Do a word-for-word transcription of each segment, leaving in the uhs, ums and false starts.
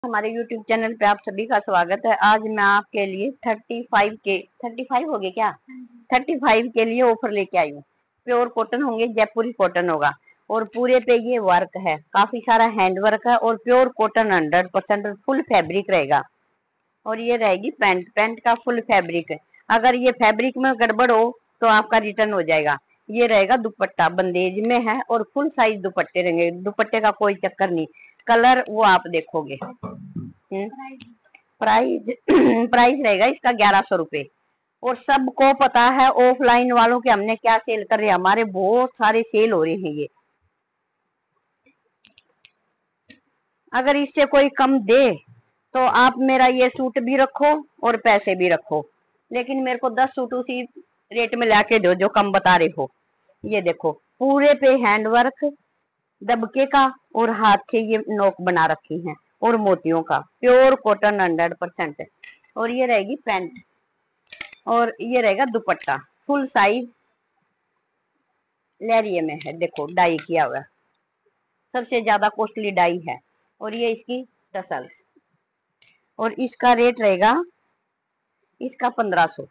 हमारे YouTube channel पे आप सभी का स्वागत है। आज मैं आपके लिए थर्टी फाइव के थर्टी फाइव हो गए क्या थर्टी फाइव के लिए ऑफर लेके आई हूँ। प्योर कॉटन होंगे, जयपुरी कॉटन होगा और पूरे पे ये वर्क है, काफी सारा हैंड वर्क है और pure cotton hundred percent full fabric रहेगा। और ये रहेगी पैंट पैंट का फुल फैब्रिक है। अगर ये फैब्रिक में गड़बड़ हो तो आपका रिटर्न हो जाएगा। ये रहेगा दुपट्टा, बंदेज में है और फुल साइज दुपट्टे रहेंगे। दुपट्टे का कोई चक्कर नहीं, कलर वो आप देखोगे। प्राइस प्राइस रहेगा इसका ग्यारह सौ रुपए। और सबको पता है ऑफलाइन वालों के हमने क्या सेल कर रहे हैं, हमारे बहुत सारे सेल हो रहे हैं। ये अगर इससे कोई कम दे तो आप मेरा ये सूट भी रखो और पैसे भी रखो, लेकिन मेरे को दस सूट उसी रेट में लाके दो जो कम बता रहे हो। ये देखो पूरे पे हैंड वर्क दबके का और हाथ से ये नोक बना रखी हैं और मोतियों का प्योर कॉटन हंड्रेड परसेंट। और ये रहेगी पैंट और ये रहेगा दुपट्टा फुल साइज लेरिये में है। देखो डाई किया हुआ, सबसे ज्यादा कॉस्टली डाई है। और ये इसकी टसल्स और इसका रेट रहेगा इसका पंद्रह सौ।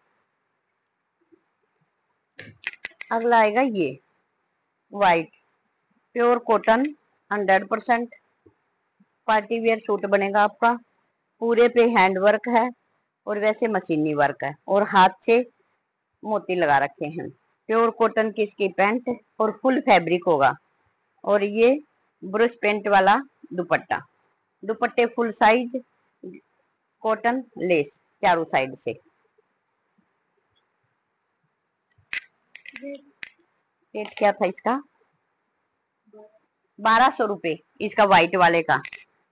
अगला आएगा ये white pure cotton hundred percent party wear suit बनेगा आपका। पूरे पे हैंड वर्क है और वैसे मशीनी वर्क है और हाथ से मोती लगा रखे हैं। प्योर कॉटन की इसकी पैंट और फुल फैब्रिक होगा। और ये ब्रश पेंट वाला दुपट्टा, दुपट्टे फुल साइज कॉटन लेस चारों साइड से। रेट क्या था इसका? बारह सौ रुपए इसका व्हाइट वाले का।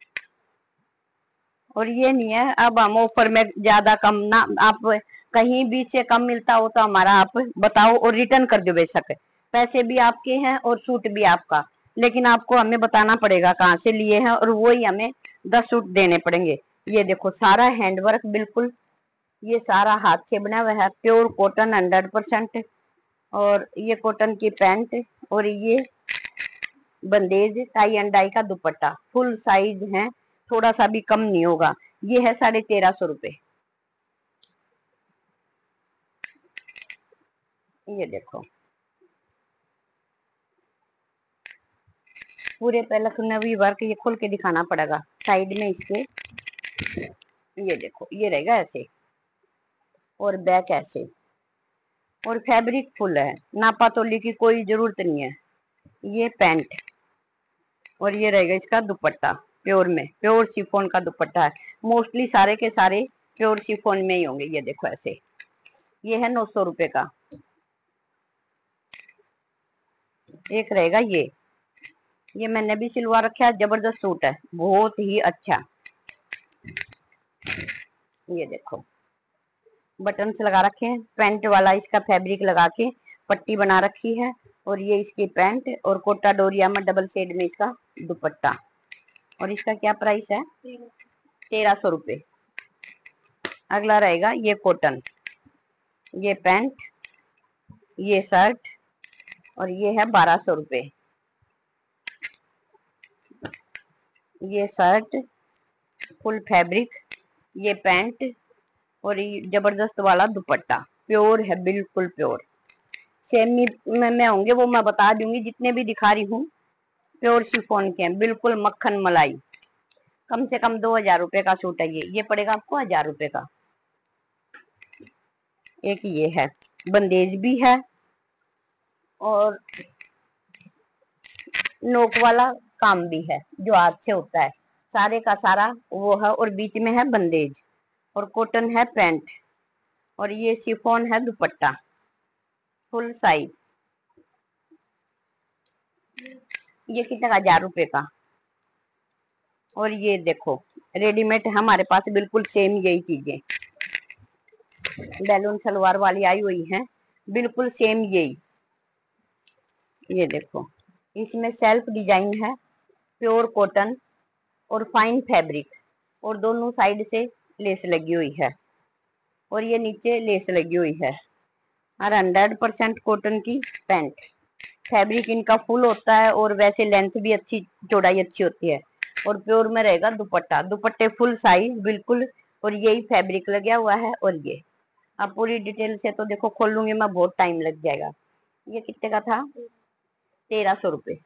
और ये नहीं है अब हम ऑफर में ज्यादा कम ना, आप कहीं भी से कम मिलता हो तो हमारा आप बताओ और रिटर्न कर दो बेशक। पैसे भी आपके हैं और सूट भी आपका, लेकिन आपको हमें बताना पड़ेगा कहाँ से लिए हैं और वो ही हमें दस सूट देने पड़ेंगे। ये देखो सारा हैंडवर्क बिल्कुल, ये सारा हाथ से बना हुआ है प्योर कॉटन हंड्रेड परसेंट। और ये कॉटन की पैंट और ये बंदेज टाई एंड डाई का दुपट्टा फुल साइज है, थोड़ा सा भी कम नहीं होगा। ये है साढ़े तेरह सौ रुपए। ये देखो पूरे पे लखनवी वर्क, ये खोल के दिखाना पड़ेगा साइड में इसके। ये देखो ये रहेगा ऐसे और बैक ऐसे और फैब्रिक फुल है, नापा तोली की कोई जरूरत नहीं है। ये पैंट और ये रहेगा इसका दुपट्टा प्योर में, प्योर शिफॉन का दुपट्टा है। मोस्टली सारे के सारे प्योर शिफॉन में ही होंगे। ये देखो ऐसे, ये है नौ सौ रुपए का। एक रहेगा ये ये मैंने भी सिलवा रखा है, जबरदस्त सूट है, बहुत ही अच्छा। ये देखो बटन से लगा रखे हैं, पैंट वाला इसका फैब्रिक लगा के पट्टी बना रखी है। और ये इसकी पैंट और कोटा डोरिया में डबल शेड में इसका दुपट्टा। और इसका क्या प्राइस है? तेरह सौ रुपये। अगला रहेगा ये कॉटन, ये पैंट, ये शर्ट और ये है बारह सौ रुपये। ये शर्ट फुल फैब्रिक, ये पैंट और ये जबरदस्त वाला दुपट्टा प्योर है, बिल्कुल प्योर। सेमी में, में होंगे वो मैं बता दूंगी, जितने भी दिखा रही हूँ प्योर शिफॉन के हैं, बिल्कुल मक्खन मलाई। कम से कम दो हजार रुपए का सूट है ये ये पड़ेगा आपको हजार रुपए का। एक ये है बंदेज भी है और नोक वाला काम भी है जो हाथ से होता है, सारे का सारा वो है। और बीच में है बंदेज और कॉटन है पैंट और ये शिफॉन है दुपट्टा फुल साइज। ये कितना? हजार रुपए का। और ये देखो रेडीमेड हमारे पास बिल्कुल सेम यही चीजें बैलून सलवार वाली आई हुई है, बिल्कुल सेम यही। ये देखो इसमें सेल्फ डिजाइन है, प्योर कॉटन और फाइन फैब्रिक और दोनों साइड से लेस लगी हुई है और ये नीचे लेस लगी हुई है। और हंड्रेड परसेंट कॉटन की पैंट, फैब्रिक इनका फुल होता है और वैसे लेंथ भी अच्छी, चौड़ाई अच्छी होती है। और प्योर में रहेगा दुपट्टा, दुपट्टे फुल साइज बिल्कुल, और यही फैब्रिक लगा हुआ है। और ये अब पूरी डिटेल से तो देखो खोलूंगी मैं, बहुत टाइम लग जाएगा। ये कितने का था? तेरह सौ रुपये।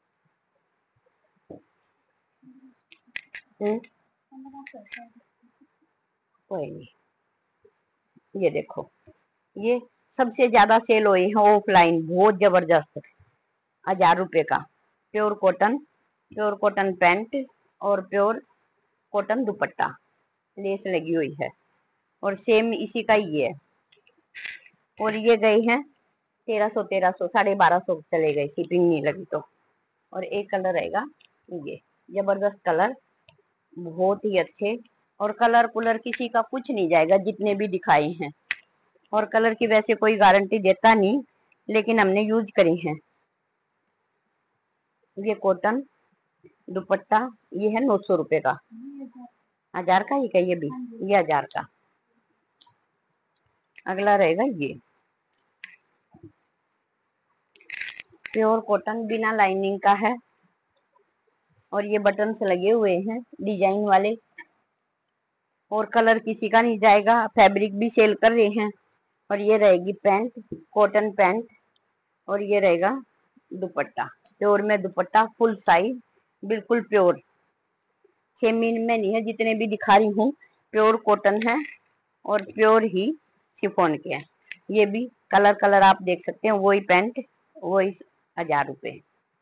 कोई नहीं, ये देखो, ये सबसे ज्यादा सेल हुई है ऑफलाइन, बहुत जबरदस्त, हजार रुपए का pure cotton, pure cotton pant और प्योर कॉटन दुपट्टा, लेस लगी हुई है, और सेम इसी का ही है। और ये गई है तेरह सौ, तेरह सौ साढ़े बारह सौ चले गए, शिपिंग नहीं लगी तो। और एक कलर रहेगा ये, जबरदस्त कलर, बहुत ही अच्छे, और कलर कुलर किसी का कुछ नहीं जाएगा जितने भी दिखाए हैं। और कलर की वैसे कोई गारंटी देता नहीं, लेकिन हमने यूज करी है। ये कॉटन दुपट्टा, ये है नौ सौ रुपए का, हजार का ही का ये भी, ये हजार का। अगला रहेगा ये प्योर कॉटन, बिना लाइनिंग का है, और ये बटन से लगे हुए हैं डिजाइन वाले, और कलर किसी का नहीं जाएगा, फैब्रिक भी सेल कर रहे हैं। और ये रहेगी पैंट, कॉटन पैंट, और ये रहेगा दुपट्टा, प्योर में दुपट्टा फुल साइज, बिल्कुल प्योर, सेमी में नहीं है, जितने भी दिखा रही हूँ प्योर कॉटन है, और प्योर ही शिफॉन के हैं। ये भी कलर कलर आप देख सकते हैं, वही पैंट वही हजार रुपए,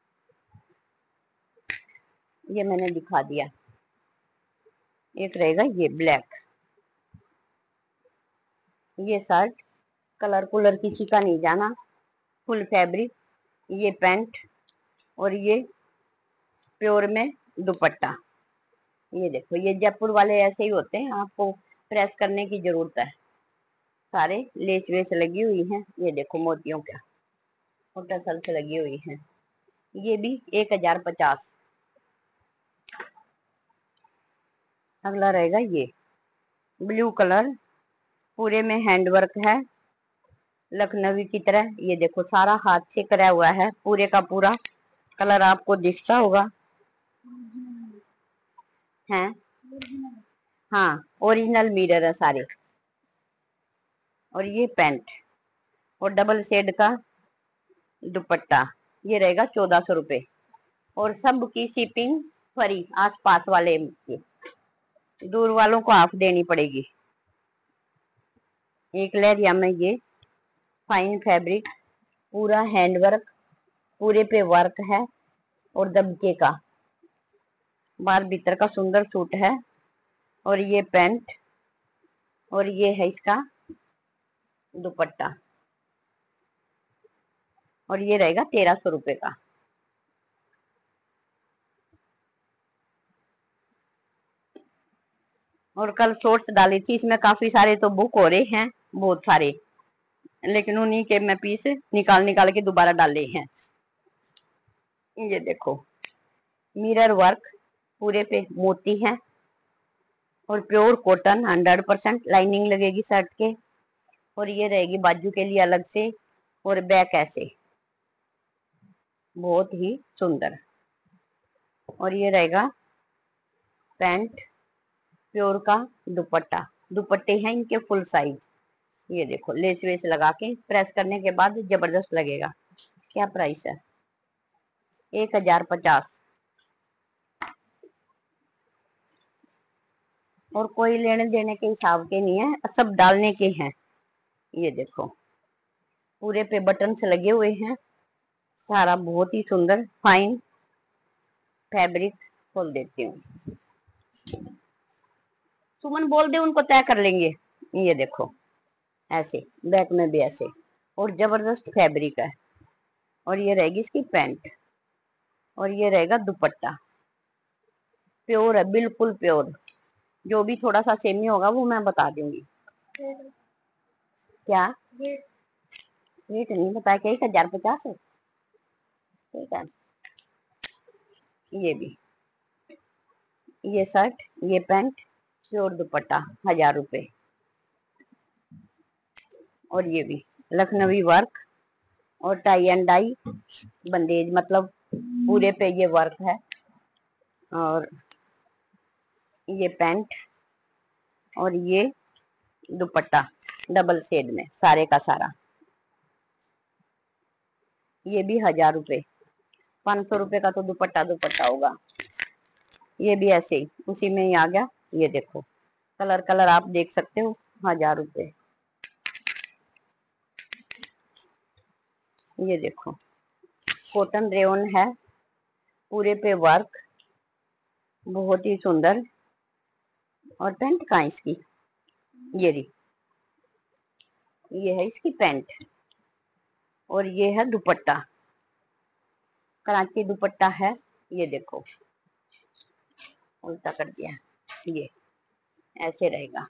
ये मैंने दिखा दिया। एक रहेगा ये ब्लैक, ये शर्ट, कलर कुलर किसी का नहीं जाना, फुल फैब्रिक, ये पैंट, और ये प्योर में दुपट्टा। ये देखो, ये जयपुर वाले ऐसे ही होते हैं, आपको प्रेस करने की जरूरत है। सारे लेस वेस लगी हुई हैं, ये देखो मोतियों का, और टसल से लगी हुई है। ये भी एक हजार पचास। अगला रहेगा ये ब्लू कलर, पूरे में हैंडवर्क है लखनवी की तरह, ये देखो सारा हाथ से करा हुआ है, पूरे का पूरा कलर आपको दिखता होगा है। हाँ, ओरिजिनल मिरर है सारे। और ये पैंट और डबल शेड का दुपट्टा, ये रहेगा चौदह सौ रुपये, और सब की शिपिंग फ्री, आस पास वाले की, दूर वालों को हाफ देनी पड़ेगी। एक लेरिया में ये फाइन फैब्रिक, पूरा हैंडवर्क, पूरे पे वर्क है, और दबके का बाहर भीतर का सुंदर सूट है। और ये पैंट, और ये है इसका दुपट्टा, और ये रहेगा तेरह सौ रुपए का। और कल शॉर्ट्स डाली थी, इसमें काफी सारे तो बुक हो रहे हैं, बहुत सारे, लेकिन उन्हीं के मैं पीस निकाल निकाल के दोबारा डाले हैं। ये देखो मिरर वर्क, पूरे पे मोती है, और pure cotton, hundred percent lining लगेगी शर्ट के। और ये रहेगी बाजू के लिए अलग से, और बैक ऐसे, बहुत ही सुंदर। और ये रहेगा पैंट, प्योर का दुपट्टा, दुपट्टे हैं इनके फुल साइज। ये देखो लेस वेस लगा के प्रेस करने के बाद जबरदस्त लगेगा। क्या प्राइस है? एक हजार पचास। और कोई लेने देने के हिसाब के नहीं है, सब डालने के हैं। ये देखो पूरे पे बटन से लगे हुए हैं, सारा बहुत ही सुंदर फाइन फैब्रिक। खोल देती हूँ, सुमन बोल दे उनको तय कर लेंगे। ये देखो ऐसे, बैक में भी ऐसे, और जबरदस्त फैब्रिक है। और ये रहेगी इसकी पैंट, और ये रहेगा दुपट्टा, प्योर है, बिल्कुल प्योर। जो भी थोड़ा सा सेमी होगा वो मैं बता दूंगी। क्या रेट नहीं बताया? क्या एक हजार पचास है? ठीक है। ये भी, ये शर्ट, ये पैंट, प्योर दुपट्टा, हजार रुपए। और ये भी लखनवी वर्क, और टाई एंड डाई बंदेज, मतलब पूरे पे ये वर्क है। और ये पैंट और ये दुपट्टा डबल शेड में सारे का सारा। ये भी हजार रुपए, पाँच सौ रुपए का तो दुपट्टा दुपट्टा होगा। ये भी ऐसे ही उसी में ही आ गया। ये देखो कलर कलर आप देख सकते हो, हजार रुपए। ये देखो कॉटन रेयन है, पूरे पे वर्क, बहुत ही सुंदर। और पैंट कहाँ है इसकी, ये रही, ये है इसकी पैंट और ये है दुपट्टा, कराची दुपट्टा है। ये देखो उल्टा कर दिया, ये ऐसे रहेगा।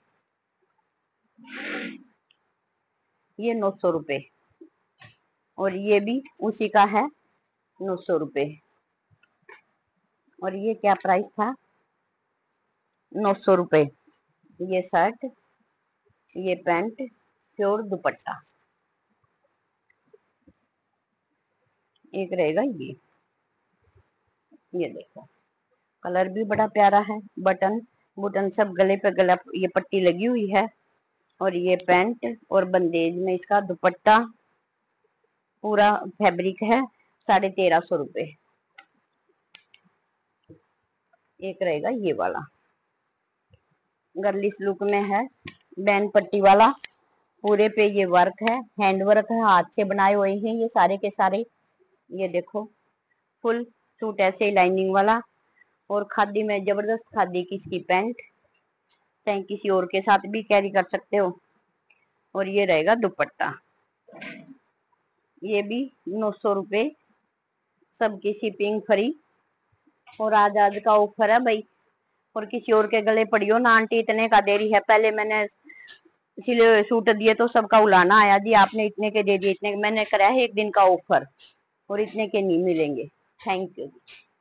ये नौ सौ रुपये और ये भी उसी का है, नौ सौ रुपये। और ये क्या प्राइस था, नौ सौ रुपये। ये शर्ट, ये पैंट, प्योर दुपट्टा। एक रहेगा ये ये देखो कलर भी बड़ा प्यारा है, बटन बुटन सब गले पे गला, ये पट्टी लगी हुई है। और ये पैंट और बंदेज में इसका दुपट्टा, पूरा फैब्रिक है, साढ़े तेरह सौ रुपये। एक रहेगा ये वाला, गर्लिश लुक में है, बैन पट्टी वाला, पूरे पे ये वर्क है, हैंड वर्क है, हाथ से बनाए हुए हैं ये सारे के सारे। ये देखो फुल सूट ऐसे ही लाइनिंग वाला, और खादी में जबरदस्त खादी की इसकी पैंट, चाहे किसी और के साथ भी कैरी कर सकते हो। और ये रहेगा दुपट्टा, ये भी नौ सौ रुपये, सबकी शिपिंग फ्री। और आज आज का ऑफर है भाई, और किसी और के गले पड़ियो ना आंटी इतने का दे रही है, पहले मैंने सिले सूट दिए तो सबका उलाना आया जी आपने इतने के दे दिए, इतने। मैंने करा है एक दिन का ऑफर और इतने के नहीं मिलेंगे। Thank you.